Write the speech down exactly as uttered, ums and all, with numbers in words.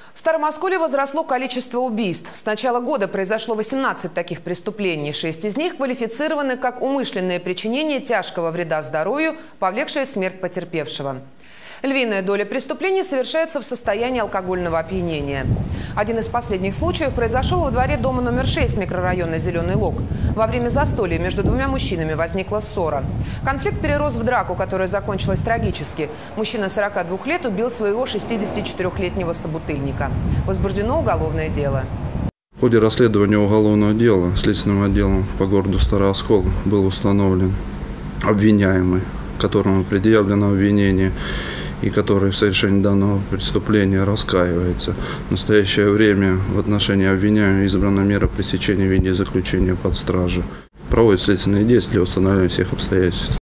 В Старом Осколе возросло количество убийств. С начала года произошло восемнадцать таких преступлений. Шесть из них квалифицированы как умышленное причинение тяжкого вреда здоровью, повлекшее смерть потерпевшего. Львиная доля преступлений совершается в состоянии алкогольного опьянения. Один из последних случаев произошел во дворе дома номер шесть микрорайона Зеленый Лог. Во время застолья между двумя мужчинами возникла ссора. Конфликт перерос в драку, которая закончилась трагически. Мужчина сорока двух лет убил своего шестидесятичетырёхлетнего собутыльника. Возбуждено уголовное дело. В ходе расследования уголовного дела следственным отделом по городу Старый Оскол был установлен обвиняемый, которому предъявлено обвинение и который в совершении данного преступления раскаивается. В настоящее время в отношении обвиняемого избрана мера пресечения в виде заключения под стражу. Проводят следственные действия для установления всех обстоятельств.